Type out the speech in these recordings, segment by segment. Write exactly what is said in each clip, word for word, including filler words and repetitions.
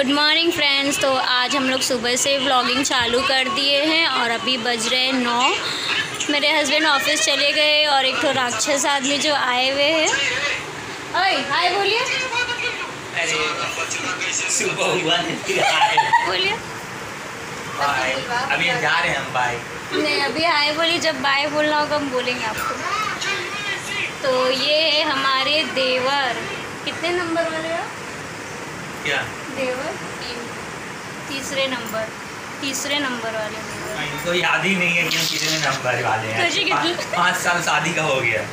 Good morning friends. तो आज हम लोग सुबह से व्लॉगिंग चालू कर दिए हैं और अभी बज रहे हैं नौ। मेरे हस्बैंड ऑफिस चले गए और एक तो राक्षस आदमी जो आए हुए हैं। ओए हाय बोलिए। अरे सुबह हुआ नहीं, बोलिए बाय। अभी हम जा रहे हैं, हम बाय नहीं, अभी हाय बोलिए। जब बाय बोलना होगा हम बोलेंगे आपको। तो ये है हमारे देवर। कितने नंबर वाले हो? क्या देवर? तीसरे नंबर तीसरे नंबर वाले देवर। इनको याद ही नहीं है कि हम कितने नंबर वाले हैं। तो पाँच साल शादी का हो गया।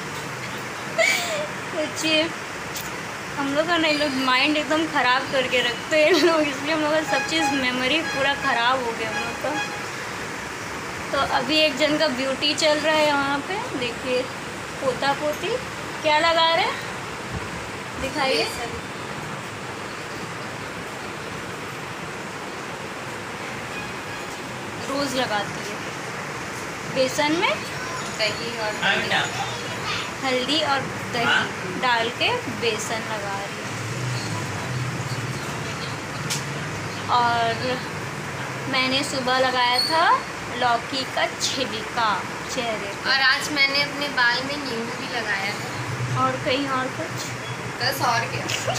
सोचिए, हम लोग का ना लोग माइंड एकदम ख़राब करके रखते हैं लोग, इसलिए हम लोग का सब चीज़ मेमोरी पूरा ख़राब हो गया हम लोग का। तो अभी एक जन का ब्यूटी चल रहा है यहाँ पे, देखिए पोता पोती क्या लगा रहे हैं, दिखाइए। रोज़ लगाती है बेसन में दही और हल्दी और दही डाल के बेसन लगा रही है। और मैंने सुबह लगाया था लौकी का छिलका चेहरे पर। और आज मैंने अपने बाल में नींबू भी लगाया था। और कहीं और कुछ बस और क्या।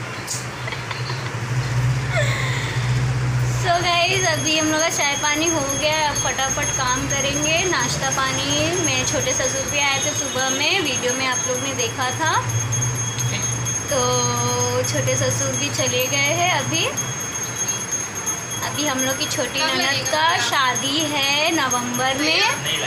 सो गाइस, अभी हम लोग का चाय पानी हो गया। अब फटाफट काम करेंगे। नाश्ता पानी मेरे छोटे ससुर भी आए थे सुबह में, वीडियो में आप लोग ने देखा था। तो छोटे ससुर भी चले गए हैं अभी। अभी हम लोग की छोटी ननद का शादी है नवंबर में।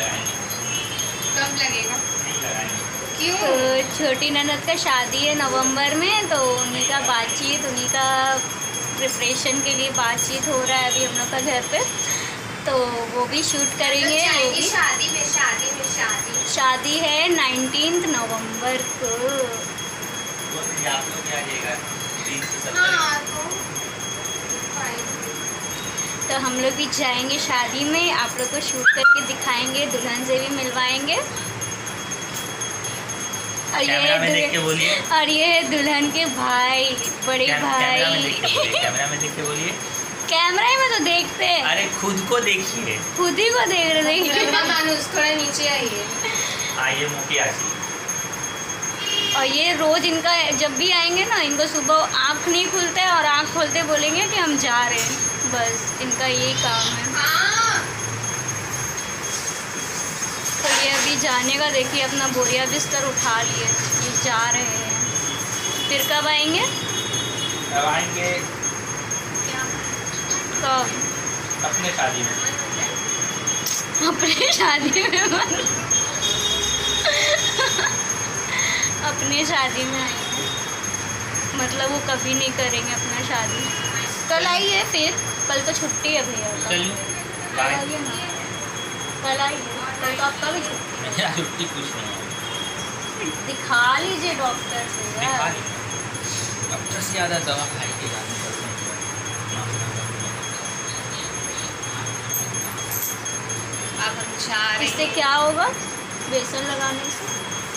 कब लगेगा? क्यों? तो छोटी ननद का शादी है नवंबर में, तो उन्हीं का बातचीत, उन्हीं का प्रिपरेशन के लिए बातचीत हो रहा है अभी हम लोग का घर पे। तो वो भी शूट करेंगे। वो भी शादी में शादी में शादी शादी है नाइनटीन्थ नवंबर को। आप लोग क्या आइएगा? हाँ, तो तो हम लोग भी जाएंगे शादी में, आप लोग को शूट करके दिखाएंगे, दुल्हन से भी मिलवाएंगे। और ये देख के बोलिए। और ये है दुल्हन के भाई, बड़े भाई। कैमरा में देख के बोलिए। कैमरा में तो देखते हैं। अरे खुद को देखिए। खुद ही को देख रहे देखिए। थोड़ा नीचे आइए। आइए मुखिया जी। और ये रोज इनका जब भी आएंगे ना, इनको सुबह आँख नहीं खुलते हैं और आँख खोलते बोलेंगे कि हम जा रहे हैं। बस इनका यही काम है। तो ये अभी जाने का देखिए, अपना बोरिया बिस्तर उठा लिए, ये जा रहे हैं। फिर कब आएंगे? कब आएंगे? कब? अपने शादी में। अपने शादी में अपने शादी में आएंगे, मतलब वो कभी नहीं करेंगे अपना शादी। कल आइए, फिर कल तो छुट्टी है भैया का। कल आइए ना, कल आइए। कल तो आपका भी छुट्टी है। छुट्टी कुछ नहीं। दिखा लीजिए डॉक्टर से यार। डॉक्टर से ज़्यादा दवा खाई के जानी पड़ती अब हम जा रहे हैं। इससे क्या होगा? बेसन लगाने से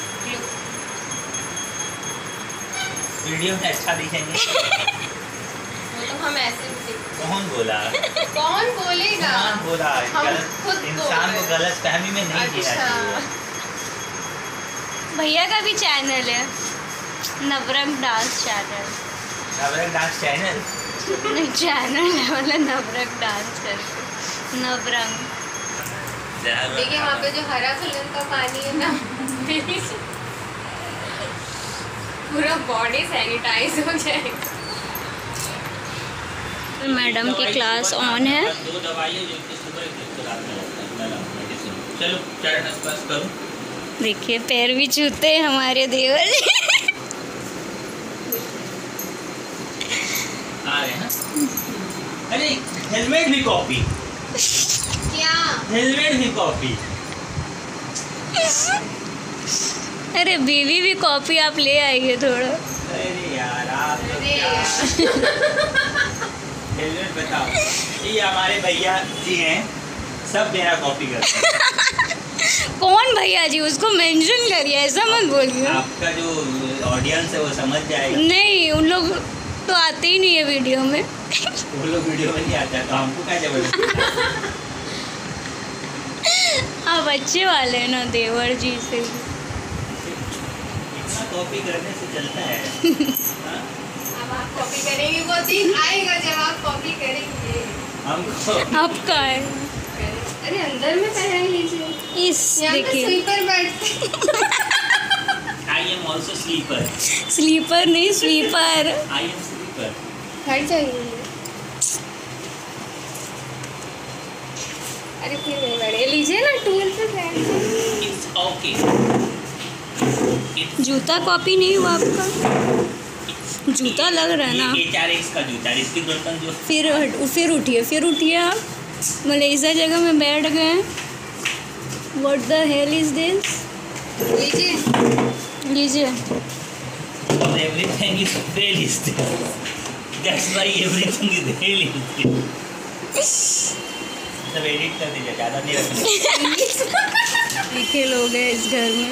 वीडियो में अच्छा दिखेंगे। वो तो हम ऐसे भी दिखते। कौन बोला? कौन बोलेगा? कौन बोला? हम गलत खुद इंसान को गलत फहमी में नहीं देना चाहिए। भैया का भी चैनल है, Navrang dance channel. Navrang dance channel? नहीं, चैनल है मतलब नवरंग डांस करके। नवरंग देखिए वहाँ पे जो हरा कलर का पानी है ना, पूरा बॉडी सैनिटाइज हो जाएगा। मैडम की क्लास ऑन है। दो दवाइयाँ जो कि सुबह चलो चरण स्पर्श करो। देखिए पैर भी छूते हैं हमारे देवर जी। आ रहे हैं। अरे हेलमेट भी कॉपी। क्या? हेलमेट भी कॉपी। अरे बीवी भी कॉपी आप ले आइए थोड़ा। अरे यार आप तो अरे क्या हेलमेट बताओ। ये हमारे भैया जी हैं, सब मेरा कॉपी करते हैं। कौन भैया जी? उसको मेंशन करिए, ऐसा मत बोलिए। आपका जो ऑडियंस है वो समझ जाएगा। नहीं, उन लोग तो आते ही नहीं है वीडियो में। वो लोग वीडियो में नहीं आता तो हमको क्या जबरदस्ती। आप अच्छे वाले हैं ना देवर जी से। इतना कॉपी करने से चलता है। हाँ? अब आप कॉपी करेंगे, वो दिन आएगा जब आप कॉपी करेंगे। हमको आपका है। अरे अंदर में पहन लीजिए। इस यहाँ पे देखिए स्लीपर बैठते। I am also sleeper. Sleeper नहीं स्वीपर। I am sleeper. हट जाइए। अरे फिर नहीं बैठे, लीजिए ना टूल पे बैठ। It's okay. जूता कॉपी नहीं हुआ आपका? जूता लग रहा है ना। ये एच आर एक्स का जूता है, इसकी बर्तन जो फिर फिर उठिए फिर उठिए आप मलेशिया जगह में बैठ गए। What the hell is this? लीजिए। लीजिए। everything is realistic. That's why everything is realistic. सब एडिट कर दीजिए, ज़्यादा नहीं रखना। लिखे लोग हैं इस घर में।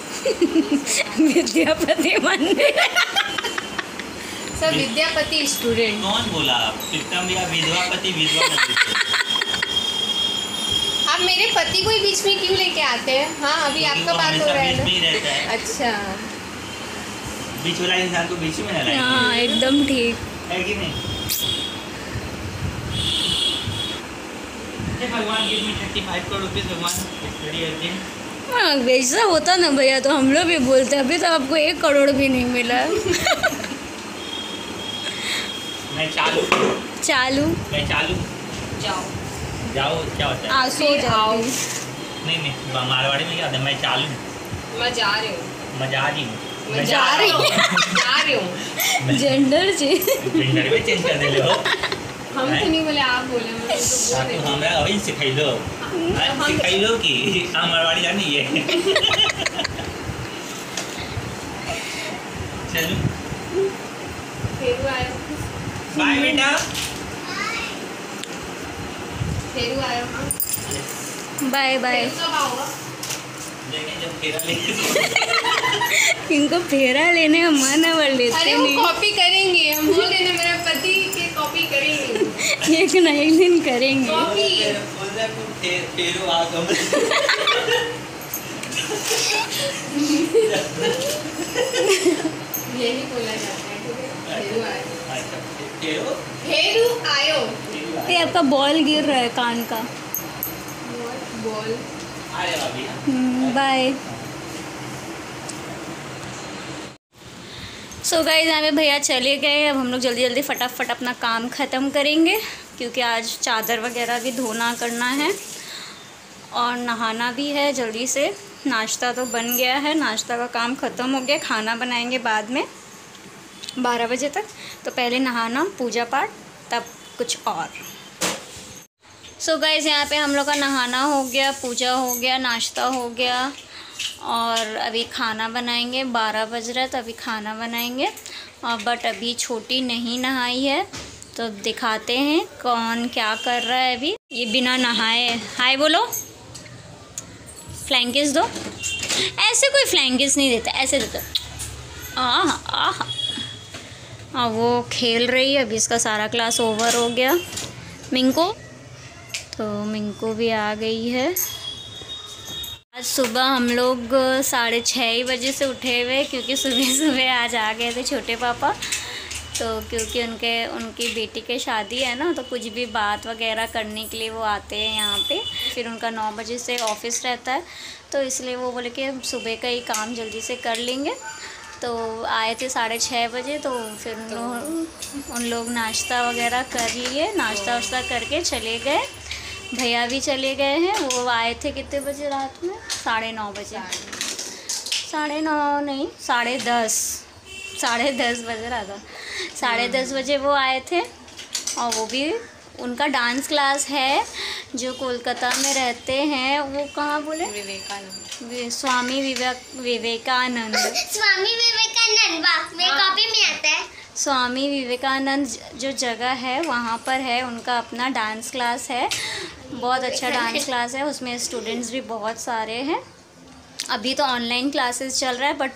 विद्यापति मंदिर। सब विद्यापति स्टूडेंट। कौन बोला? प्रीतम या विधवापति विधवा मंदिर। आप मेरे पति को ही बीच में क्यों लेके आते हैं? हाँ अभी आपका बात हो रहा है बीच में ही रहता है। ना। अच्छा बीच वाला इंसान को बीच में ना हाँ एकदम ठीक है कि नहीं? भगवान give me thirty five crore rupees भगवान स्टडी एवरीथिंग। हाँ वैसा होता ना भैया तो हम लोग भी बोलते अभी तो आपको एक करोड़ भी नहीं मिला। मैं चालू चालू मैं चालू जाओ जाओ क्या होता है? आ सो जाओ। नहीं नहीं मारवाड़ी में क्या होता है? मैं चालू मैं जा रही हूँ। मैं जा रही हूँ मैं जा रही हूँ जा रही हूँ। जेंडर चेंज जेंडर में चेंज कर दे हो। हम तो नहीं बोले, आप बोले। मैं तो बोल रही हूँ। हमरा वही सिखाई लो सिखाई लो कि हाँ मारवाड़ी जानी है। चलो फेरू आयो। बाय बेटा। फेरू आयो। हाँ बाय बाय। फेरू कब आओगे? लेकिन जब फेरा लेके इनको फेरा लेने का मन है पर लेते अरे वो नहीं। कॉपी करेंगे, हम बोल रहे ना मेरे पति के कॉपी करेंगे। एक ना एक दिन करेंगे। कॉपी फेरो आ गम। यही बोला जाता है। फेरू आयो। अच्छा फेरो फेरू आयो। ये आपका बॉल गिर रहा है कान का। बॉल अरे भाभी बाय। सो गाइस यहाँ पे भैया चले गए। अब हम लोग जल्दी जल्दी फटाफट अपना काम ख़त्म करेंगे क्योंकि आज चादर वगैरह भी धोना करना है और नहाना भी है जल्दी से। नाश्ता तो बन गया है, नाश्ता का काम ख़त्म हो गया। खाना बनाएंगे बाद में बारह बजे तक। तो पहले नहाना, पूजा पाठ, तब कुछ और। सो so गाइस यहाँ पे हम लोग का नहाना हो गया, पूजा हो गया, नाश्ता हो गया और अभी खाना बनाएंगे। बारह बज रहा है तो अभी खाना बनाएंगे। बट अभी छोटी नहीं नहाई है तो दिखाते हैं कौन क्या कर रहा है। अभी ये बिना नहाए हाय बोलो, फ्लाइंग किस दो। ऐसे कोई फ्लाइंग किस नहीं देता, ऐसे देता। आह आह हाँ वो खेल रही है। अभी इसका सारा क्लास ओवर हो गया। मिंको तो मिंको भी आ गई है। आज सुबह हम लोग साढ़े छः ही बजे से उठे हुए क्योंकि सुबह सुबह आज आ गए थे छोटे पापा। तो क्योंकि उनके उनकी बेटी के शादी है ना तो कुछ भी बात वगैरह करने के लिए वो आते हैं यहाँ पे। फिर उनका नौ बजे से ऑफिस रहता है तो इसलिए वो बोले कि सुबह का ही काम जल्दी से कर लेंगे। तो आए थे साढ़े छः बजे तो फिर उन लोग उन लोग नाश्ता वगैरह कर लिए। नाश्ता वाश्ता करके चले गए। भैया भी चले गए हैं। वो आए थे कितने बजे रात में? साढ़े नौ बजे। साढ़े नौ नहीं साढ़े दस साढ़े दस बजे रहा था। साढ़े दस बजे वो आए थे। और वो भी उनका डांस क्लास है जो कोलकाता में रहते हैं। वो कहाँ बोले? विवेकानंद। स्वामी विवेक विवेकानंद स्वामी विवेकानंद मेरे कॉपी में आता है। स्वामी विवेकानंद जो जगह है वहाँ पर है उनका अपना डांस क्लास है। बहुत अच्छा डांस क्लास है। उसमें स्टूडेंट्स भी बहुत सारे हैं। अभी तो ऑनलाइन क्लासेस चल रहा है बट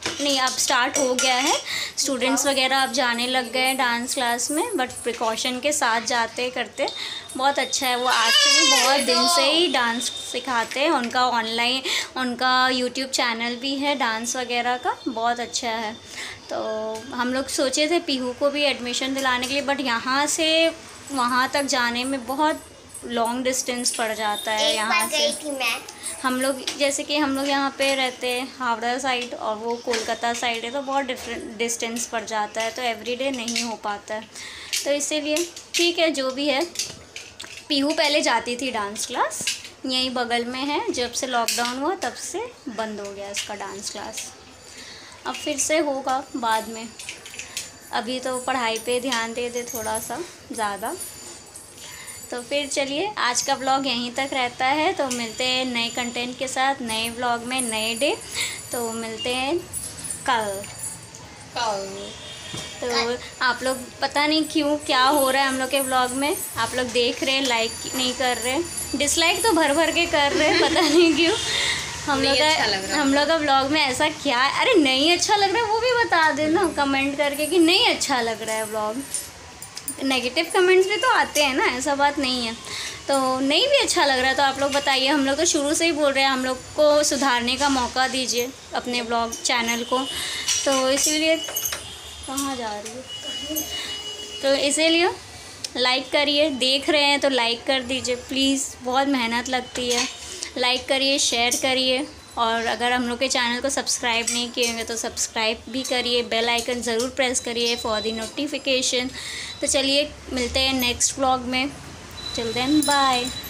नहीं, अब स्टार्ट हो गया है। स्टूडेंट्स वगैरह अब जाने लग गए हैं डांस क्लास में, बट प्रिकॉशन के साथ जाते करते। बहुत अच्छा है। वो आज से भी बहुत दिन से ही डांस सिखाते हैं। उनका ऑनलाइन उनका यूट्यूब चैनल भी है डांस वगैरह का, बहुत अच्छा है। तो हम लोग सोचे थे पीहू को भी एडमिशन दिलाने के लिए, बट यहाँ से वहाँ तक जाने में बहुत लॉन्ग डिस्टेंस पड़ जाता है। यहाँ से थी मैं हम लोग जैसे कि हम लोग यहाँ पे रहते हैं हावड़ा साइड और वो कोलकाता साइड है, तो बहुत डिफरेंट डिस्टेंस पड़ जाता है, तो एवरीडे नहीं हो पाता है। तो इसीलिए ठीक है, जो भी है। पीहू पहले जाती थी डांस क्लास, यहीं बगल में है। जब से लॉकडाउन हुआ तब से बंद हो गया इसका डांस क्लास। अब फिर से होगा बाद में। अभी तो पढ़ाई पे ध्यान दे दे थोड़ा सा ज़्यादा। तो फिर चलिए, आज का व्लॉग यहीं तक रहता है। तो मिलते हैं नए कंटेंट के साथ, नए व्लॉग में, नए डे। तो मिलते हैं कल कल तो आप लोग पता नहीं क्यों क्या हो रहा है हम लोग के व्लॉग में, आप लोग देख रहे हैं, लाइक नहीं कर रहे, डिसलाइक तो भर भर के कर रहे हैं, पता नहीं क्यों। हम लोग का हम लोग का व्लॉग में ऐसा क्या है? अरे नहीं अच्छा लग रहा है वो भी बता देना कमेंट करके कि नहीं अच्छा लग रहा है व्लॉग। नेगेटिव कमेंट्स भी तो आते हैं ना, ऐसा बात नहीं है। तो नहीं भी अच्छा लग रहा है तो आप लोग बताइए। हम लोग तो शुरू से ही बोल रहे हैं, हम लोग को सुधारने का मौका दीजिए अपने ब्लॉग चैनल को। तो इसीलिए कहाँ जा रही है, तो इसीलिए लाइक करिए। देख रहे हैं तो लाइक कर दीजिए प्लीज़, बहुत मेहनत लगती है। लाइक करिए, शेयर करिए, और अगर हम लोग के चैनल को सब्सक्राइब नहीं किए होंगे तो सब्सक्राइब भी करिए। बेल आइकन ज़रूर प्रेस करिए फॉर दी नोटिफिकेशन। तो चलिए मिलते हैं नेक्स्ट व्लॉग में। Till then bye.